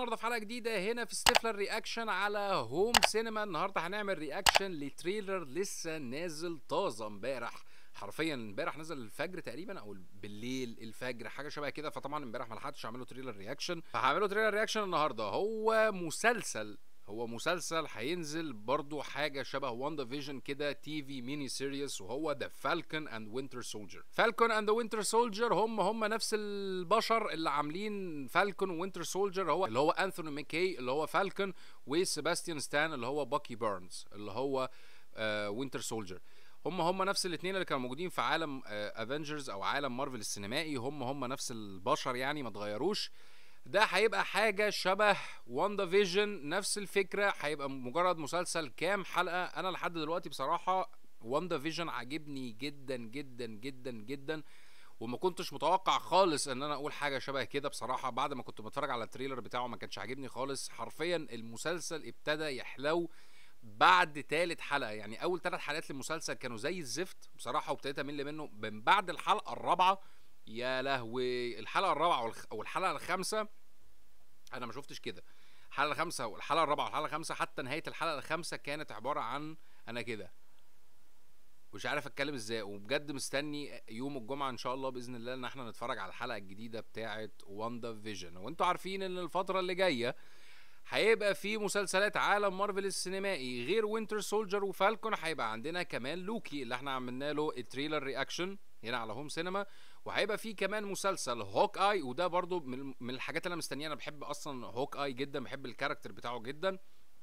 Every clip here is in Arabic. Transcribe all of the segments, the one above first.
النهارده في حلقه جديده هنا في ستيفلر رياكشن على هوم سينما. النهارده هنعمل رياكشن لتريلر لسه نازل طازه امبارح، حرفيا امبارح نزل الفجر تقريبا او بالليل الفجر حاجه شبه كده. فطبعا امبارح ما لحقتش اعمله تريلر رياكشن، فهعمله تريلر رياكشن النهارده. هو مسلسل هينزل برضو حاجه شبه واندا فيجن كده، تي في ميني سيريس، وهو ذا فالكون اند وينتر سولجر. فالكون اند وينتر سولجر هم نفس البشر اللي عاملين فالكون وينتر سولجر، هو انثوني ماكي اللي هو فالكون، وسيباستيان ستان اللي هو باكي بيرنز اللي هو وينتر سولجر. هم نفس الاثنين اللي كانوا موجودين في عالم افنجرز او عالم مارفل السينمائي، هم نفس البشر يعني ما اتغيروش. ده هيبقى حاجة شبه واندا فيجن، نفس الفكرة، هيبقى مجرد مسلسل كام حلقة. انا لحد دلوقتي بصراحة واندا فيجن عاجبني جدا جدا جدا جدا، وما كنتش متوقع خالص ان انا اقول حاجة شبه كده بصراحة. بعد ما كنت بتفرج على التريلر بتاعه ما كانش عاجبني خالص، حرفيا المسلسل ابتدى يحلو بعد تالت حلقة. يعني اول 3 حلقات للمسلسل كانوا زي الزفت بصراحة، وابتديت امل منه من بعد الحلقة الرابعة. يا لهوي، الحلقة الرابعة او الحلقة الخامسة انا ما شفتش كده. الحلقه الخامسه والحلقه الرابعه والحلقه الخامسه، حتى نهايه الحلقه الخامسه كانت عباره عن انا كده مش عارف اتكلم ازاي. وبجد مستني يوم الجمعه ان شاء الله باذن الله ان احنا نتفرج على الحلقه الجديده بتاعه واندا فيجن. وانتوا عارفين ان الفتره اللي جايه هيبقى في مسلسلات عالم مارفل السينمائي غير وينتر سولجر وفالكون. هيبقى عندنا كمان لوكي اللي احنا عملنا له التريلر رياكشن هنا على هوم سينما، وهيبقى في كمان مسلسل هوك اي، وده برضو من الحاجات اللي انا مستنيها. انا بحب اصلا هوك اي جدا، بحب الكاركتر بتاعه جدا.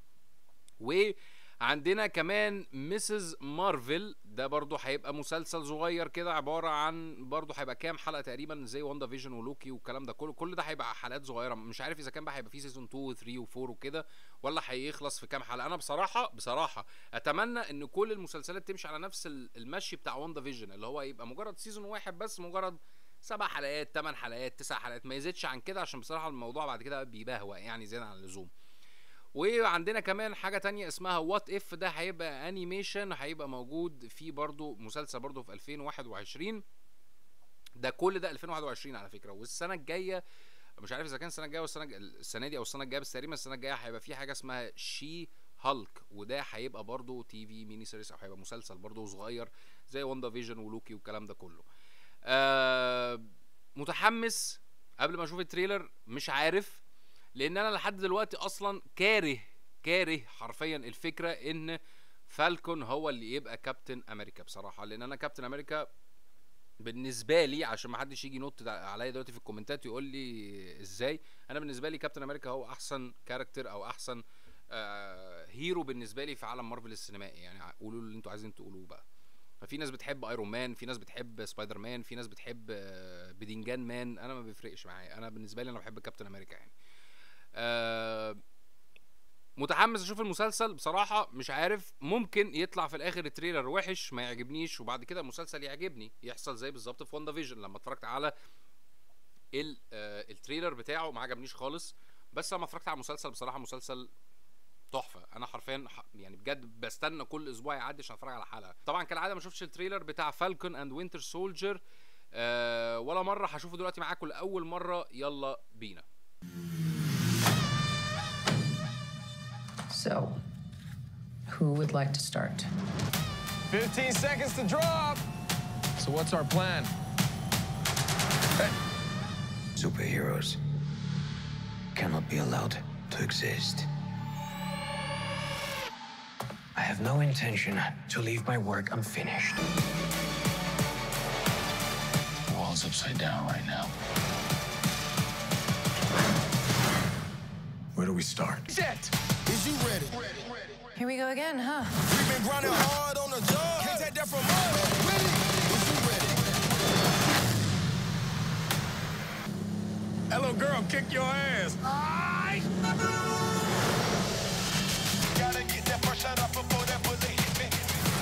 وعندنا كمان ميسز مارفل، ده برضو هيبقى مسلسل صغير كده عبارة عن برضو هيبقى كام حلقة تقريبا زي واندا فيجن ولوكي والكلام ده كل ده هيبقى حلقات صغيرة. مش عارف اذا كان بقى هيبقى فيه سيزون 2 و 3 و 4 وكده، ولا هيخلص في كام حلقة. انا بصراحة اتمنى ان كل المسلسلات تمشي على نفس المشي بتاع واندا فيجن، اللي هو يبقى مجرد سيزون واحد بس، مجرد 7 حلقات 8 حلقات 9 حلقات، ما يزيدش عن كده، عشان بصراحة الموضوع بعد كده بيبهوأ يعني زيادة عن اللزوم. وعندنا كمان حاجة تانية اسمها وات اف، ده هيبقى انيميشن، هيبقى موجود فيه برضو مسلسل برضو في 2021. ده كل ده 2021 على فكرة. والسنة الجاية مش عارف اذا كان السنة الجاية السنة دي او السنة الجاية، بس تقريبا السنة الجاية هيبقى فيه حاجة اسمها شي هالك، وده هيبقى برضو تي في ميني سيريس، او هيبقى مسلسل برضو صغير زي واندا فيجن ولوكي والكلام ده كله. متحمس قبل ما اشوف التريلر، مش عارف، لان انا لحد دلوقتي اصلا كاره حرفيا الفكره ان فالكون هو اللي يبقى كابتن امريكا بصراحه. لان انا كابتن امريكا بالنسبه لي، عشان ما حدش يجي ينط عليا دلوقتي في الكومنتات يقول لي ازاي، انا بالنسبه لي كابتن امريكا هو احسن كاركتر او احسن هيرو بالنسبه لي في عالم مارفل السينمائي. يعني قولوا اللي انتوا عايزين تقولوه بقى. ففي ناس بتحب ايرون مان، في ناس بتحب سبايدر مان، في ناس بتحب بدينجان مان، انا ما بيفرقش معايا. انا بالنسبه لي انا بحب كابتن امريكا يعني. متحمس اشوف المسلسل بصراحه. مش عارف، ممكن يطلع في الاخر التريلر وحش ما يعجبنيش، وبعد كده المسلسل يعجبني، يحصل زي بالظبط في واندا فيجن لما اتفرجت على التريلر بتاعه ما عجبنيش خالص. بس لما اتفرجت على المسلسل بصراحه مسلسل تحفه. انا حرفيا يعني بجد بستنى كل اسبوع يعدي عشان اتفرج على حلقه. طبعا كالعاده ما شفتش التريلر بتاع فالكون اند وينتر سولجر ولا مره. هشوفه دلوقتي معاكم لاول مره، يلا بينا. So, who would like to start? 15 seconds to drop. So what's our plan? Hey. Superheroes cannot be allowed to exist. I have no intention to leave my work unfinished. The world's upside down right now. Where do we start? Set. Is you ready? Here we go again, huh? We've been grinding hard on the job. Can't take that from us. Ready? Is you ready? That little girl kicked your ass. Gotta get that first shot off before that bullet hit me.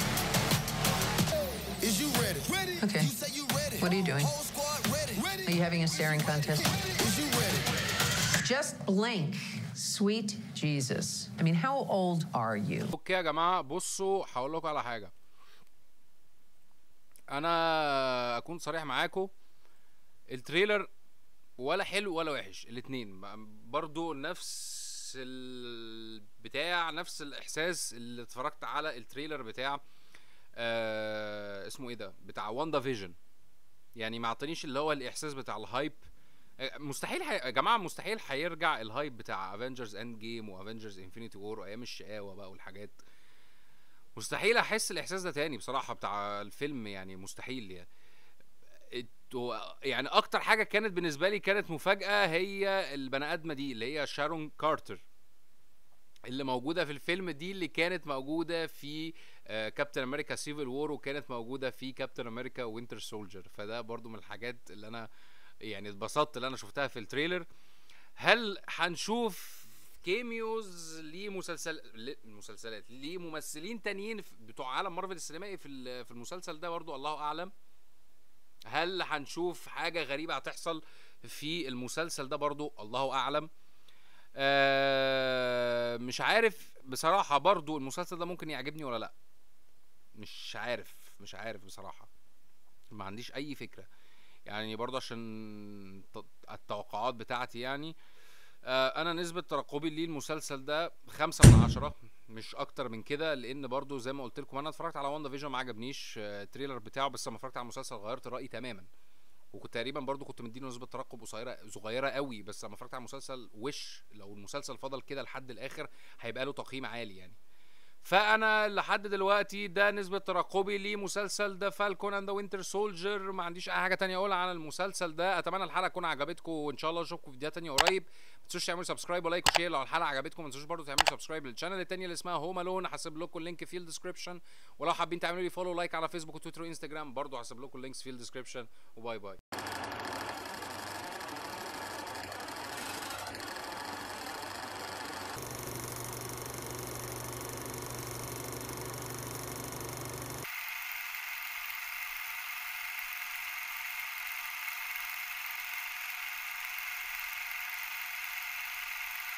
Is you ready? Ready? Okay. You say you ready. What are you doing? Whole squad ready. Ready? Are you having a staring contest? Is you ready? Just blink. Sweet Jesus. I mean, how old are you? اوكي يا جماعه، بصوا هقول لكم على حاجه. انا اكون صريح معاكم، التريلر ولا حلو ولا وحش، الاتنين برضو نفس البتاع، نفس الاحساس اللي اتفرجت على التريلر بتاع اسمه ايه ده، بتاع واندا فيجن. يعني ما اعطانيش اللي هو الاحساس بتاع الهايب. مستحيل يا جماعه، مستحيل هيرجع الهايب بتاع افنجرز اند جيم وافنجرز انفينيتي وور وايام الشقاوه بقى والحاجات. مستحيل احس الاحساس ده تاني بصراحه بتاع الفيلم، يعني مستحيل يعني. يعني اكتر حاجه كانت بالنسبه لي كانت مفاجاه هي البني ادمه دي اللي هي شارون كارتر اللي موجوده في الفيلم دي، اللي كانت موجوده في كابتن امريكا سيفل وور، وكانت موجوده في كابتن امريكا وينتر سولجر. فده برضو من الحاجات اللي انا يعني اتبسطت اللي انا شفتها في التريلر. هل هنشوف كيميوز لمسلسلات لممثلين تانيين بتوع عالم مارفل السينمائي في المسلسل ده؟ برضو الله اعلم. هل هنشوف حاجة غريبة هتحصل في المسلسل ده؟ برضو الله اعلم. مش عارف بصراحة برضو المسلسل ده ممكن يعجبني ولا لا. مش عارف بصراحة، ما عنديش اي فكرة يعني. برضو عشان التوقعات بتاعتي يعني انا نسبة ترقبي ليه المسلسل ده 5/10، مش اكتر من كده. لان برضو زي ما قلت لكم انا اتفرجت على واندا فيجن ما عجبنيش التريلر بتاعه، بس لما اتفرجت على المسلسل غيرت الرأي تماما. وكنت تقريبا برضو كنت مديله نسبة ترقب صغيرة قوي، بس لما اتفرجت على المسلسل لو المسلسل فضل كده لحد الاخر هيبقى له تقييم عالي يعني. فانا لحد دلوقتي ده نسبة ترقبي لمسلسل ده فالكون اند وينتر سولجر. ما عنديش اي حاجة تانية اقولها عن المسلسل ده. اتمنى الحلقة تكون عجبتكم، وان شاء الله اشوفكم في فيديوهات تانية قريب. ما تنسوش تعملوا سبسكرايب ولايك وشير لو الحلقة عجبتكم. ما تنسوش برضو تعملوا سبسكرايب للشانل التانية اللي اسمها هوم الون، هسيب لكم اللينك في الديسكربشن. ولو حابين تعملوا لي فولو لايك على فيسبوك وتويتر وانستجرام برضو هسيب لكم اللينكس في الديسكربشن. وباي باي.